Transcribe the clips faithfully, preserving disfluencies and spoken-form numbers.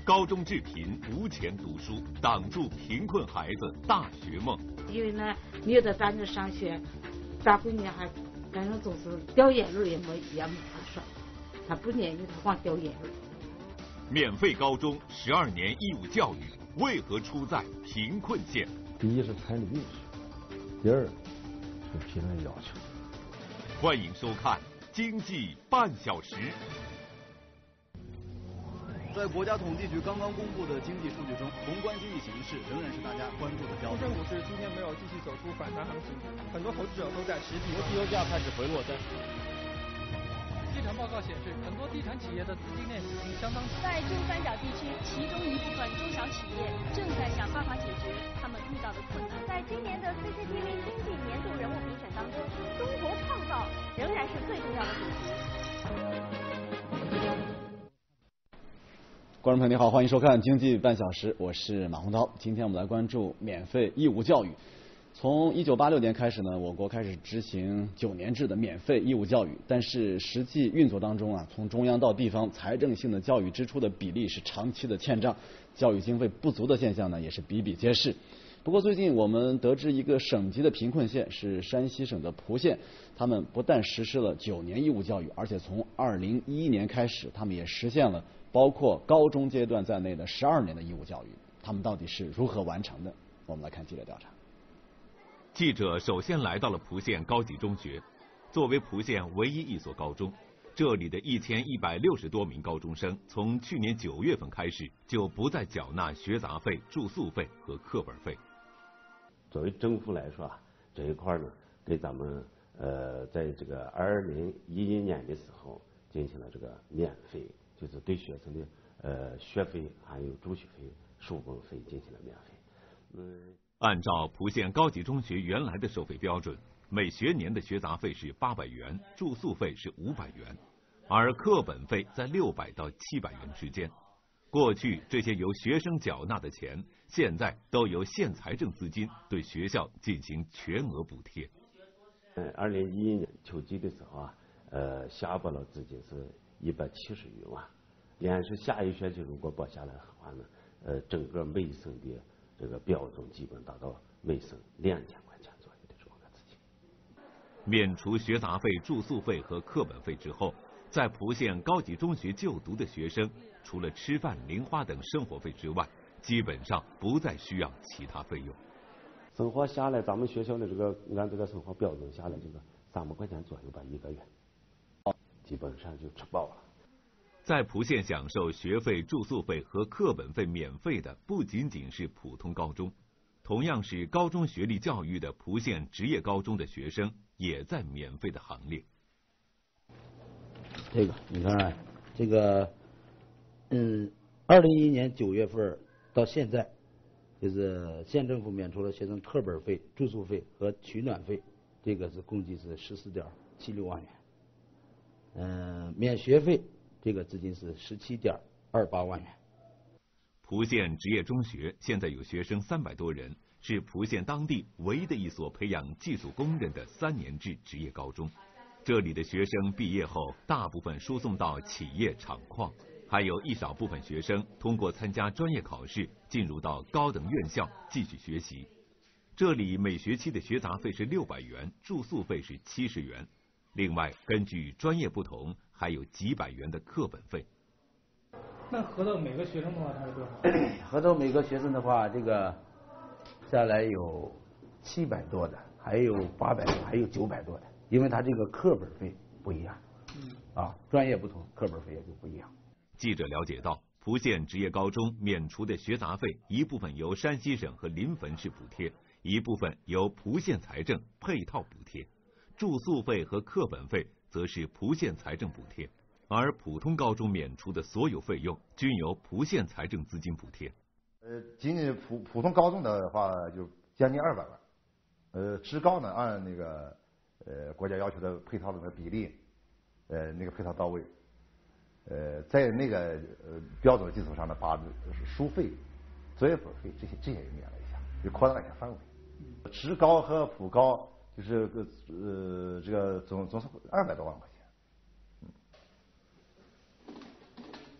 高中致贫，无钱读书，挡住贫困孩子大学梦。 因为呢，没得咱这上学，大闺女还反正总是掉眼泪也没也没法说，她不愿意，她光掉眼泪。 免费高中十二年义务教育为何出在贫困县？ 第一是彩礼运势，第二是批准要求。 欢迎收看《经济半小时》。 在国家统计局刚刚公布的经济数据中，宏观经济形势仍然是大家关注的焦点。 沪深股市今天没有继续走出反弹行情，很多投资者都在持币。 国际油价开始回落，但地产报告显示，很多地产企业的资金链已经相当紧。 在珠三角地区，其中一部分中小企业正在想办法解决他们遇到的困难。 在今年的 C C T V 经济年度人物评选当中，中国创造仍然是最重要的主题。 观众朋友你好，欢迎收看经济半小时，我是马洪涛。今天我们来关注免费义务教育。从一九八六年开始呢，我国开始执行九年制的免费义务教育，但是实际运作当中啊，从中央到地方，财政性的教育支出的比例是长期的欠账，教育经费不足的现象呢也是比比皆是。不过最近我们得知一个省级的贫困县是山西省的蒲县，他们不但实施了九年义务教育，而且从二零一一年开始，他们也实现了包括高中阶段在内的十二年的义务教育。他们到底是如何完成的？我们来看记者调查。 记者首先来到了蒲县高级中学，作为蒲县唯一一所高中，这里的一千一百六十多名高中生，从去年九月份开始就不再缴纳学杂费、住宿费和课本费。 作为政府来说啊，这一块呢，给咱们呃，在这个二零一一年的时候进行了这个免费，就是对学生的呃学费还有住宿费、书本费进行了免费。嗯， 按照蒲县高级中学原来的收费标准，每学年的学杂费是八百元，住宿费是五百元，而课本费在六百到七百元之间。过去这些由学生缴纳的钱，现在都由县财政资金对学校进行全额补贴。 嗯，二零一一年秋季的时候啊，呃，下拨了资金是一百七十余万，连是下一学期如果拨下来的话呢，呃，整个每省的这个标准基本达到每省两千块钱左右的这么个资金。 免除学杂费、住宿费和课本费之后，在蒲县高级中学就读的学生，除了吃饭、零花等生活费之外，基本上不再需要其他费用。 生活下来，咱们学校的这个按这个生活标准下来，这个三百块钱左右吧一个月，基本上就吃饱了。 在蒲县享受学费、住宿费和课本费免费的不仅仅是普通高中，同样是高中学历教育的蒲县职业高中的学生也在免费的行列。 这个你看，这个嗯，二零一一年九月份到现在，就是县政府免除了学生课本费、住宿费和取暖费，这个是共计是十四点七六万元。嗯，免学费这个资金是十七点二八万元。 蒲县职业中学现在有学生三百多人，是蒲县当地唯一的一所培养技术工人的三年制职业高中。这里的学生毕业后，大部分输送到企业厂矿，还有一少部分学生通过参加专业考试，进入到高等院校继续学习。这里每学期的学杂费是六百元，住宿费是七十元，另外根据专业不同，还有几百元的课本费。 那合到每个学生的话，它是多少？ 合到每个学生的话，这个下来有七百多的，还有八百多，还有九百多的。因为他这个课本费不一样，啊，专业不同，课本费也就不一样。 记者了解到，蒲县职业高中免除的学杂费，一部分由山西省和临汾市补贴，一部分由蒲县财政配套补贴，住宿费和课本费则是蒲县财政补贴，而普通高中免除的所有费用均由蒲县财政资金补贴。 呃，仅仅普普通高中的话，就将近二百万，呃，职高呢按那个。呃，国家要求的配套的那个比例，呃，那个配套到位，呃，在那个呃标准的基础上呢，把书费、作业本费这些这些也免了一下，就扩大一下范围。职高和普高就是个呃这个总总是二百多万块钱。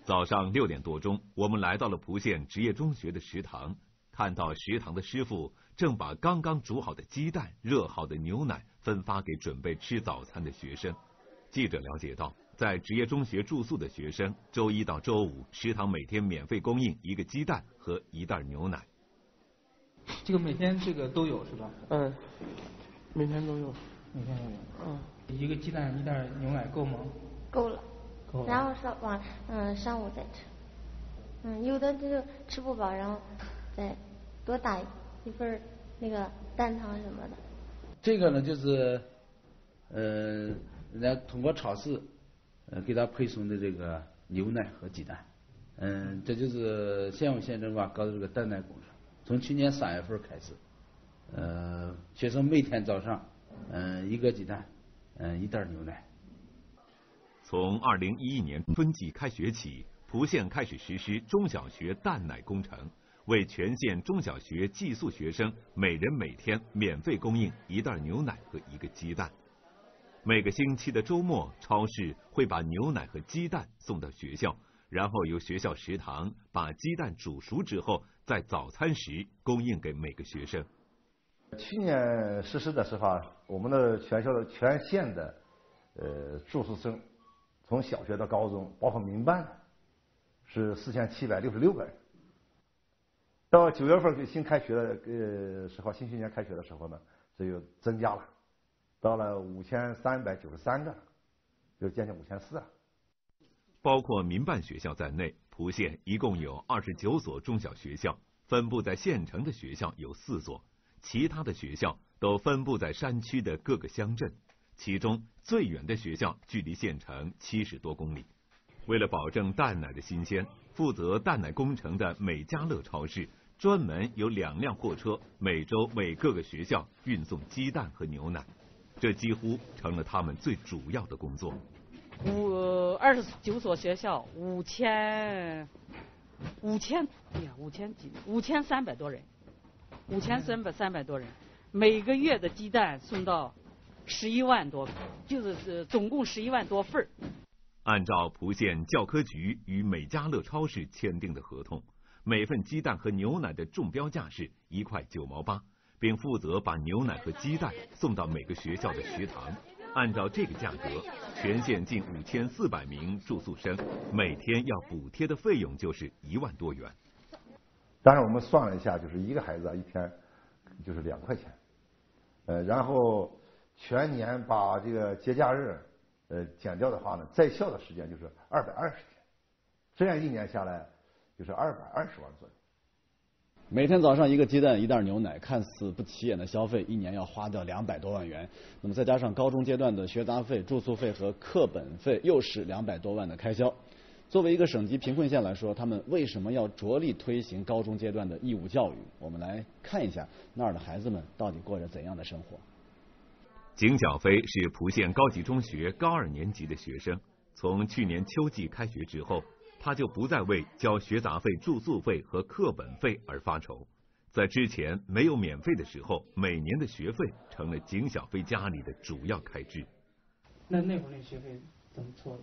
早上六点多钟，我们来到了蒲县职业中学的食堂，看到食堂的师傅正把刚刚煮好的鸡蛋、热好的牛奶分发给准备吃早餐的学生。记者了解到，在职业中学住宿的学生，周一到周五食堂每天免费供应一个鸡蛋和一袋牛奶。 这个每天这个都有是吧？ 嗯，每天都有。 每天都有。 嗯。 一个鸡蛋一袋牛奶够吗？ 够了。 够了。 然后上晚嗯上午再吃。嗯，有的就吃不饱，然后再多打一份那个蛋汤什么的。 这个呢，就是呃，人家通过超市呃给他配送的这个牛奶和鸡蛋。嗯，这就是县委县政府搞的这个蛋奶工程。从去年三月份开始，呃，学生每天早上，嗯、呃，一个鸡蛋，嗯、呃，一袋牛奶。 从二零一一年春季开学起，蒲县开始实施中小学蛋奶工程，为全县中小学寄宿学生每人每天免费供应一袋牛奶和一个鸡蛋。每个星期的周末，超市会把牛奶和鸡蛋送到学校，然后由学校食堂把鸡蛋煮熟之后，在早餐时供应给每个学生。 去年实施的时候，我们的全校的全县的呃住宿生，从小学到高中，包括民办，是四千七百六十六个人。到九月份新开学的呃时候，新学年开学的时候呢，这又增加了，到了五千三百九十三个，就接近五千四了。 包括民办学校在内，蒲县一共有二十九所中小学校，分布在县城的学校有四所，其他的学校都分布在山区的各个乡镇，其中最远的学校距离县城七十多公里。为了保证蛋奶的新鲜，负责蛋奶工程的美家乐超市专门有两辆货车，每周为各个学校运送鸡蛋和牛奶，这几乎成了他们最主要的工作。 五二十九所学校，五千五千哎呀五千几五千三百多人，五千三百三百多人，每个月的鸡蛋送到十一万多，就是总共十一万多份。 按照蒲县教科局与美家乐超市签订的合同，每份鸡蛋和牛奶的中标价是一块九毛八，并负责把牛奶和鸡蛋送到每个学校的食堂。按照这个价格，全县近五千四百名住宿生每天要补贴的费用就是一万多元。 当然我们算了一下，就是一个孩子一天就是两块钱，呃，然后全年把这个节假日呃减掉的话呢，在校的时间就是二百二十天，这样一年下来就是二百二十万左右。 每天早上一个鸡蛋一袋牛奶，看似不起眼的消费，一年要花掉两百多万元。那么再加上高中阶段的学杂费、住宿费和课本费，又是两百多万的开销。作为一个省级贫困县来说，他们为什么要着力推行高中阶段的义务教育？我们来看一下那儿的孩子们到底过着怎样的生活。 景小飞是蒲县高级中学高二年级的学生，从去年秋季开学之后，他就不再为交学杂费、住宿费和课本费而发愁。在之前没有免费的时候，每年的学费成了景小飞家里的主要开支。 那那会儿那学费怎么凑的？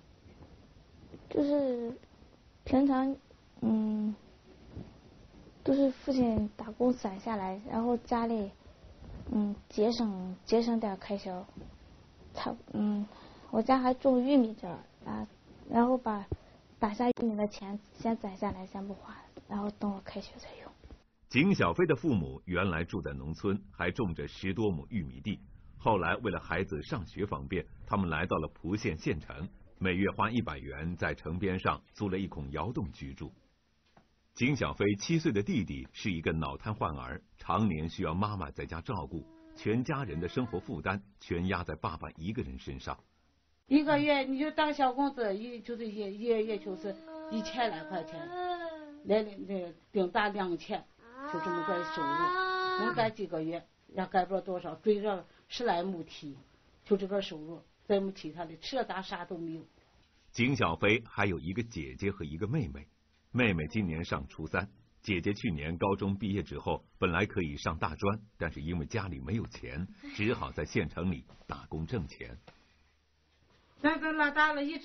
就是平常嗯，都是父亲打工攒下来，然后家里嗯节省节省点开销。差嗯，我家还种玉米这儿啊，然后把打下玉米的钱先攒下来，先不花，然后等我开学再用。 景小飞的父母原来住在农村，还种着十多亩玉米地。后来为了孩子上学方便，他们来到了蒲县县城，每月花一百元在城边上租了一孔窑洞居住。景小飞七岁的弟弟是一个脑瘫患儿，常年需要妈妈在家照顾，全家人的生活负担全压在爸爸一个人身上。 一个月你就当小工资，一就是一一个月就是一千来块钱，来那顶大两千，就这么个收入，能干几个月，也干不了多少，追着十来亩地，就这个收入，再没其他的，吃的咱啥都没有。 景小飞还有一个姐姐和一个妹妹，妹妹今年上初三，姐姐去年高中毕业之后，本来可以上大专，但是因为家里没有钱，只好在县城里打工挣钱。 咱这拉大了，一直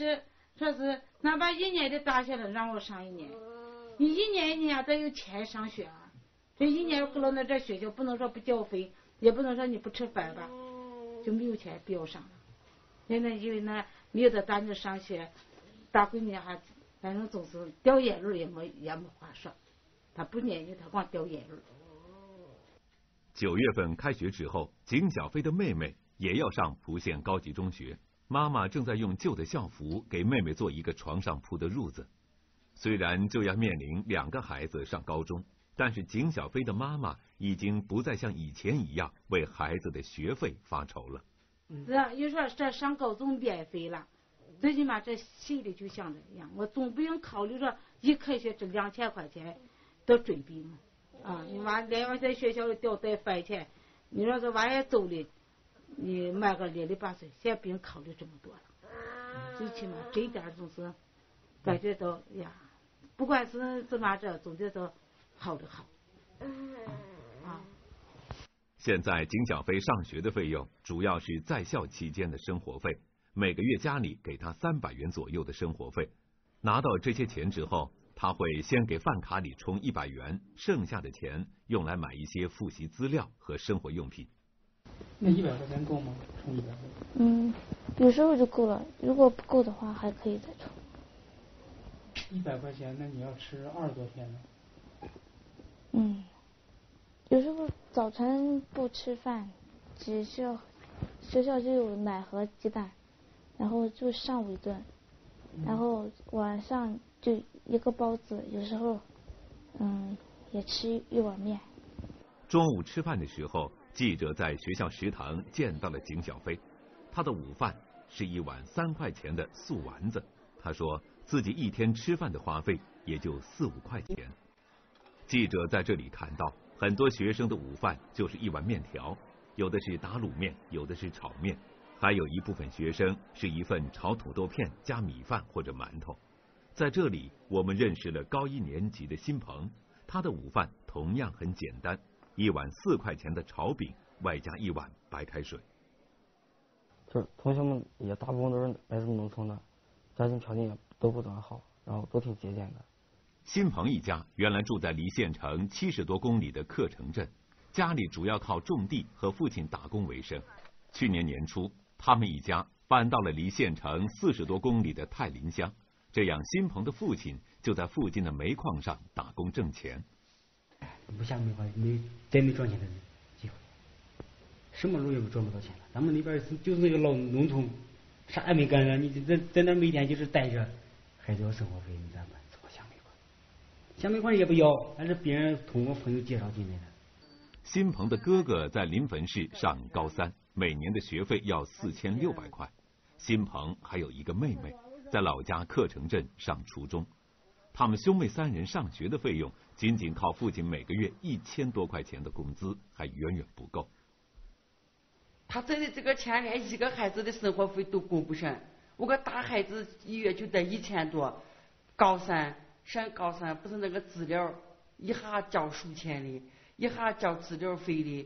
说是哪怕一年的大学了，让我上一年，你一年一年得有钱上学啊。这一年搁到那这学校，不能说不交费，也不能说你不吃饭吧，就没有钱不要上了。现在因为那没有的大女上学，大闺女还反正总是掉眼泪也没也没话说，她不念你，她光掉眼泪。 九月份开学之后，景小飞的妹妹也要上蒲县高级中学，妈妈正在用旧的校服给妹妹做一个床上铺的褥子。虽然就要面临两个孩子上高中，但是景小飞的妈妈已经不再像以前一样为孩子的学费发愁了。 是啊，有说这上高中免费了，最起码这心里就想着一样，我总不用考虑着一开学这两千块钱的准备嘛。啊，你娃连晚在学校里掉带饭钱，你说这娃也走了，你买个两六八岁，现在不用考虑这么多了。最起码这一点总是感觉到呀，不管是怎么着，总觉得好的好。啊。 现在景小飞上学的费用主要是在校期间的生活费，每个月家里给他三百元左右的生活费。拿到这些钱之后，他会先给饭卡里充一百元，剩下的钱用来买一些复习资料和生活用品。 那一百块钱够吗？充一百？ 嗯，有时候就够了，如果不够的话还可以再充。 一百块钱，那你要吃二十多天呢？ 嗯，有时候早晨不吃饭，只需要学校就有奶和鸡蛋，然后就上午一顿，然后晚上就一个包子，有时候嗯也吃一碗面。 中午吃饭的时候，记者在学校食堂见到了景小飞，他的午饭是一碗三块钱的素丸子。他说自己一天吃饭的花费也就四五块钱。记者在这里看到很多学生的午饭就是一碗面条，有的是打卤面，有的是炒面，还有一部分学生是一份炒土豆片加米饭或者馒头。在这里我们认识了高一年级的新鹏，他的午饭同样很简单，一碗四块钱的炒饼，外加一碗白开水。 就是同学们也大部分都是来自农村的，家庭条件也都不怎么好，然后都挺节俭的。 新鹏一家原来住在离县城七十多公里的克城镇，家里主要靠种地和父亲打工为生。去年年初，他们一家搬到了离县城四十多公里的泰林乡，这样新鹏的父亲就在附近的煤矿上打工挣钱。 不像煤矿没真没赚钱的机会，什么路也赚不到钱了。咱们那边就是那个老农村，啥也没干着，你在在那每天就是待着，孩子要生活费，你咋办？怎么想煤矿？想煤矿也不要，还是别人通过朋友介绍进来的。 新鹏的哥哥在临汾市上高三，每年的学费要四千六百块。新鹏还有一个妹妹，在老家克城镇上初中。他们兄妹三人上学的费用，仅仅靠父亲每个月一千多块钱的工资，还远远不够。 他挣的这个钱，连一个孩子的生活费都供不上。我个大孩子一月就得一千多，高三上高三不是那个资料，一下交数千的，一下交资料费的，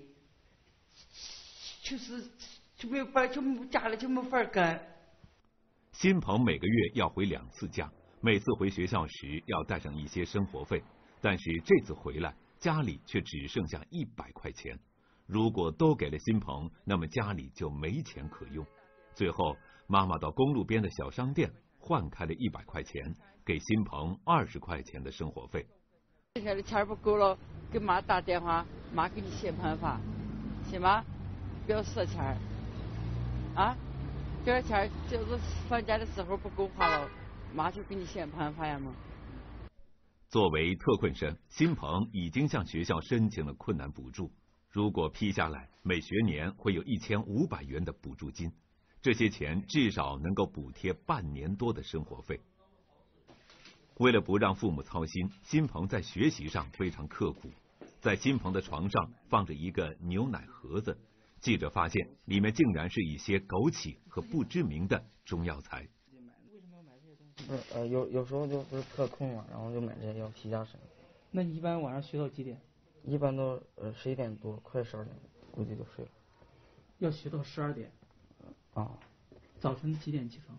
就是就没法，就家里就没法干。 新鹏每个月要回两次家。每次回学校时要带上一些生活费，但是这次回来家里却只剩下一百块钱。如果都给了新鹏，那么家里就没钱可用。最后，妈妈到公路边的小商店换开了一百块钱，给新鹏二十块钱的生活费。 剩下的钱不够了，给妈打电话，妈给你想办法，行吗？不要赊钱啊！这钱就是放假的时候不够花了。妈就给你想办法呀嘛。 作为特困生，新鹏已经向学校申请了困难补助，如果批下来，每学年会有一千五百元的补助金，这些钱至少能够补贴半年多的生活费。为了不让父母操心，新鹏在学习上非常刻苦。在新鹏的床上放着一个牛奶盒子，记者发现里面竟然是一些枸杞和不知名的中药材。 不是呃有有时候就不是特困嘛，然后就买这些药提加神。 那你一般晚上学到几点？ 一般都呃十一点多，快十二点，估计就睡了。 要学到十二点。 啊。 早晨几点起床？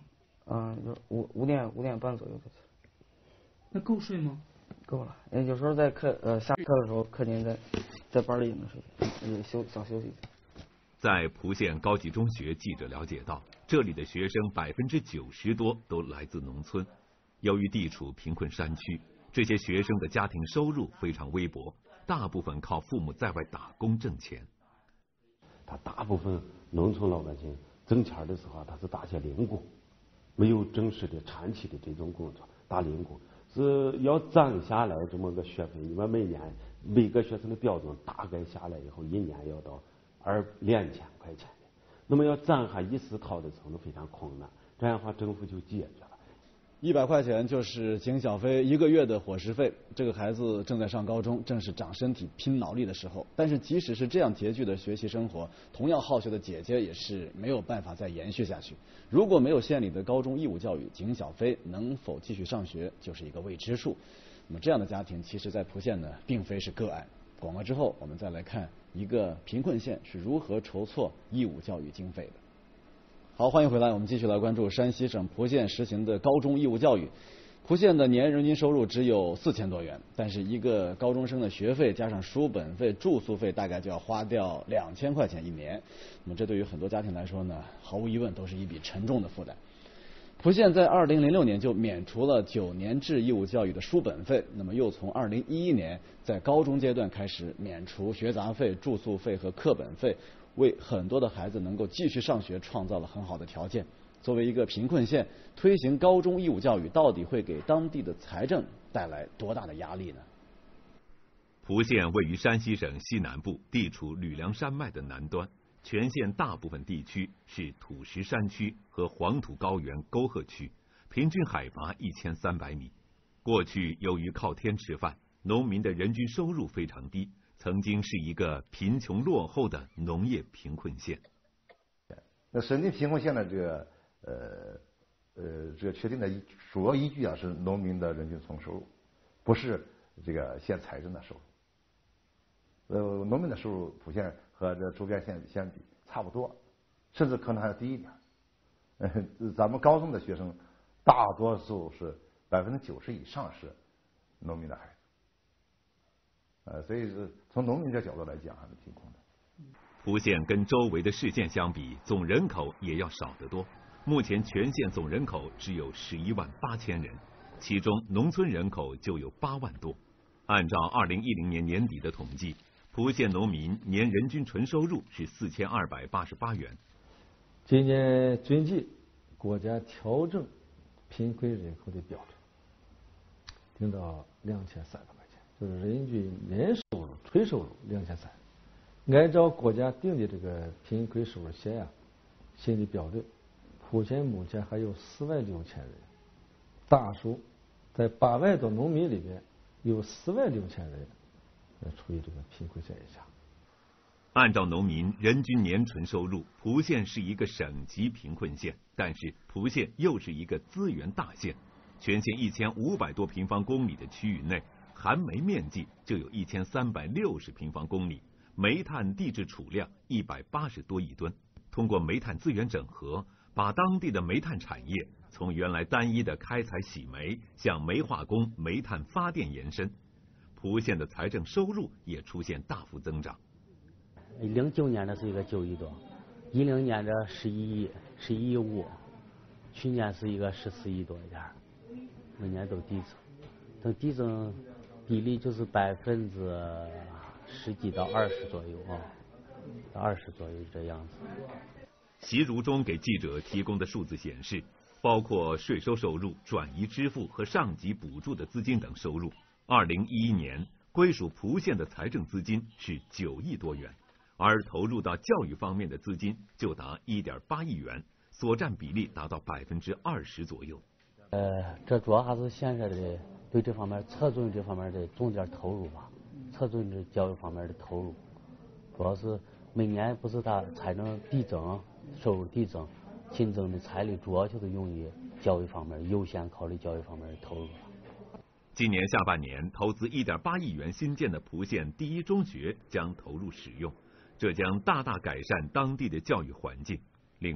嗯，就五五点五点半左右的。 那够睡吗？ 够了，有时候在课呃下课的时候，课间在在班里也能睡，也休想休息一下。 在蒲县高级中学，记者了解到，这里的学生百分之九十多都来自农村。由于地处贫困山区，这些学生的家庭收入非常微薄，大部分靠父母在外打工挣钱。 他大部分农村老百姓挣钱的时候，他是打些零工，没有正式的长期的这种工作，打零工是要攒下来这么个学费。因为每年每个学生的标准大概下来以后，一年要到二两千块钱的，那么要攒下一时掏的时候呢非常困难，这样的话政府就解决了。 一百块钱就是景小飞一个月的伙食费。这个孩子正在上高中，正是长身体拼脑力的时候。但是即使是这样拮据的学习生活，同样好学的姐姐也是没有办法再延续下去。如果没有县里的高中义务教育，景小飞能否继续上学就是一个未知数。那么这样的家庭，其实在蒲县呢，并非是个案。广告之后，我们再来看一个贫困县是如何筹措义务教育经费的。好，欢迎回来，我们继续来关注山西省蒲县实行的高中义务教育。蒲县的年人均收入只有四千多元，但是一个高中生的学费加上书本费、住宿费，大概就要花掉两千块钱一年。那么这对于很多家庭来说呢，毫无疑问都是一笔沉重的负担。蒲县在二零零六年就免除了九年制义务教育的书本费，那么又从二零一一年在高中阶段开始免除学杂费、住宿费和课本费，为很多的孩子能够继续上学创造了很好的条件。作为一个贫困县，推行高中义务教育到底会给当地的财政带来多大的压力呢？ 蒲县位于山西省西南部，地处吕梁山脉的南端，全县大部分地区是土石山区和黄土高原沟壑区，平均海拔一千三百米。过去由于靠天吃饭，农民的人均收入非常低，曾经是一个贫穷落后的农业贫困县。 那省定贫困县的这个呃呃这个确定的主要依据啊是农民的人均总收入，不是这个县财政的收入。呃，农民的收入蒲县和这周边县相比差不多，甚至可能还要低一点。呃，咱们高中的学生大多数是百分之九十以上是农民的孩子。呃，所以是从农民这角度来讲还是贫困的。 蒲县跟周围的市县相比，总人口也要少得多。目前全县总人口只有十一万八千人，其中农村人口就有八万多。按照二零一零年年底的统计，蒲县农民年人均纯收入是四千二百八十八元。 今年准计国家调整贫困人口的标准，定到两千三百块钱，就是人均年收入纯收入两千三。按照国家定的这个贫困收入线啊，新的标准，蒲县目前还有四万六千人，大数在八万多农民里边有四万六千人处于这个贫困线以下。 按照农民人均年纯收入，蒲县是一个省级贫困县，但是蒲县又是一个资源大县。全县一千五百多平方公里的区域内，含煤面积就有一千三百六十平方公里，煤炭地质储量一百八十多亿吨。通过煤炭资源整合，把当地的煤炭产业从原来单一的开采洗煤向煤化工、煤炭发电延伸。蒲县的财政收入也出现大幅增长。 零九年的是一个九亿多，一零年的十一亿、十一亿五，去年是一个十四亿多一点，每年都递增，等递增比例就是百分之十几到二十左右啊，到二十左右这样子。 习如中给记者提供的数字显示，包括税收收入、转移支付和上级补助的资金等收入，二零一一年归属蒲县的财政资金是九亿多元，而投入到教育方面的资金就达一点八亿元，所占比例达到百分之二十左右。 呃，这主要还是现在的对这方面侧重这方面的重点投入吧，侧重这教育方面的投入，主要是每年不是它财政递增，收入递增，新增的财力主要就是用于教育方面，优先考虑教育方面的投入。 今年下半年投资一点八亿元新建的蒲县第一中学将投入使用，这将大大改善当地的教育环境。另外，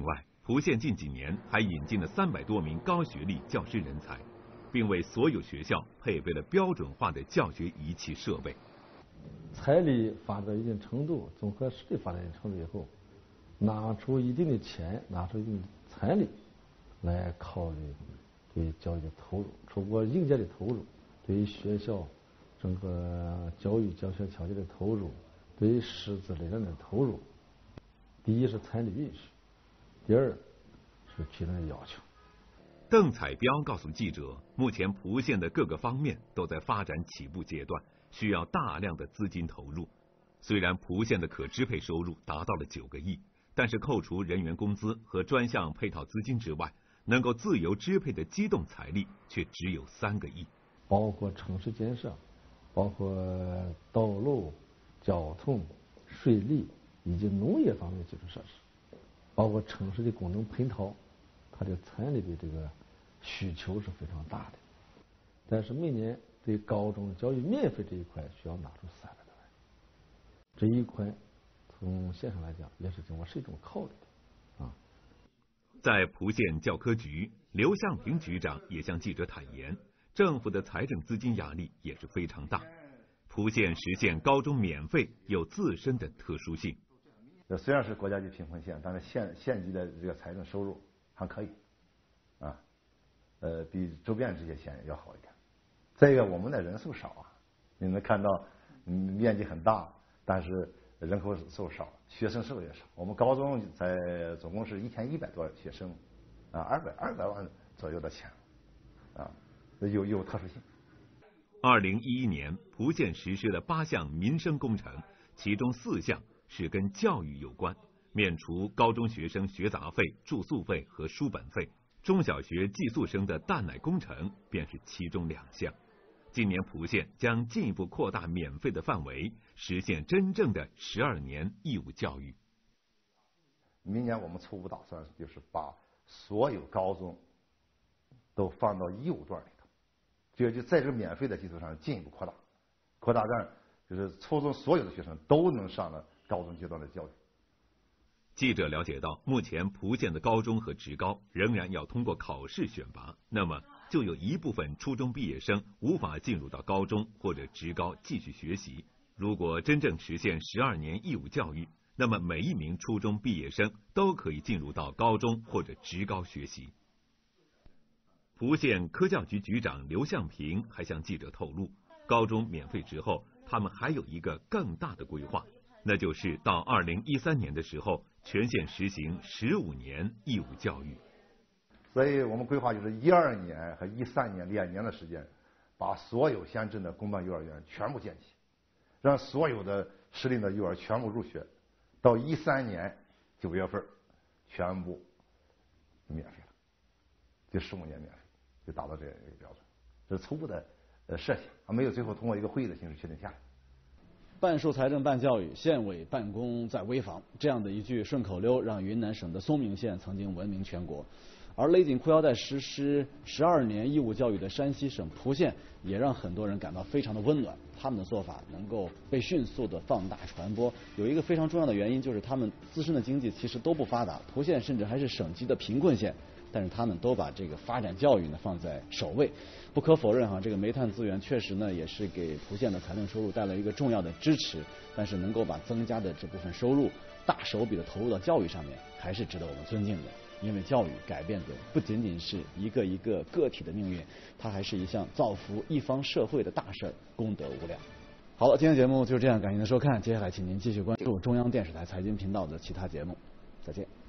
蒲县近几年还引进了三百多名高学历教师人才，并为所有学校配备了标准化的教学仪器设备。 财力发展到一定程度，综合实力发展一定程度以后，拿出一定的钱，拿出一定的财力来考虑对教育的投入，除过硬件的投入，对于学校整个教育教学条件的投入，对于师资力量的投入，第一是财力允许，第二是批准的要求。 邓彩彪告诉记者，目前蒲县的各个方面都在发展起步阶段，需要大量的资金投入。虽然蒲县的可支配收入达到了九个亿，但是扣除人员工资和专项配套资金之外，能够自由支配的机动财力却只有三个亿。 包括城市建设，包括道路、交通、水利以及农业方面的基础设施，包括城市的功能配套，它的财力的这个需求是非常大的。但是每年对高中教育免费这一块需要拿出三百多万，这一块从县上来讲也是经过是一种考虑的啊。 在蒲县教科局，刘向平局长也向记者坦言，政府的财政资金压力也是非常大。蒲县实现高中免费有自身的特殊性。 虽然是国家级贫困县，但是县县级的这个财政收入还可以，啊，呃，比周边这些县要好一点。再一个，我们的人数少啊，你能看到，嗯，面积很大，但是人口数少，学生数也少。我们高中在总共是一千一百多学生，啊，二百二百万左右的钱，啊，有有特殊性。 二零一一年，蒲县实施了八项民生工程，其中四项是跟教育有关，免除高中学生学杂费、住宿费和书本费，中小学寄宿生的蛋奶工程便是其中两项。今年蒲县将进一步扩大免费的范围，实现真正的十二年义务教育。 明年我们初步打算就是把所有高中都放到义务段里头，就就在这个免费的基础上进一步扩大，扩大让就是初中所有的学生都能上了高中阶段的教育。 记者了解到，目前蒲县的高中和职高仍然要通过考试选拔，那么就有一部分初中毕业生无法进入到高中或者职高继续学习。如果真正实现十二年义务教育，那么每一名初中毕业生都可以进入到高中或者职高学习。蒲县科教局局长刘向平还向记者透露，高中免费之后，他们还有一个更大的规划，那就是到二零一三年的时候，全县实行十五年义务教育。 所以我们规划就是一二年和一三年两年的时间，把所有县镇的公办幼儿园全部建起，让所有的适龄的幼儿全部入学，到一三年九月份全部免费了，就十五年免费，就达到这样一个标准。这是初步的呃设想，还没有最后通过一个会议的形式确定下来。 办树财政办教育，县委办公在危房，这样的一句顺口溜让云南省的嵩明县曾经闻名全国。而勒紧裤腰带实施十二年义务教育的山西省蒲县，也让很多人感到非常的温暖。他们的做法能够被迅速的放大传播，有一个非常重要的原因就是他们自身的经济其实都不发达，蒲县甚至还是省级的贫困县，但是他们都把这个发展教育呢放在首位。不可否认哈，这个煤炭资源确实呢也是给蒲县的财政收入带来一个重要的支持，但是能够把增加的这部分收入大手笔的投入到教育上面，还是值得我们尊敬的。因为教育改变的不仅仅是一个一个个体的命运，它还是一项造福一方社会的大事儿，功德无量。好了，今天节目就是这样，感谢您的收看，接下来请您继续关注中央电视台财经频道的其他节目，再见。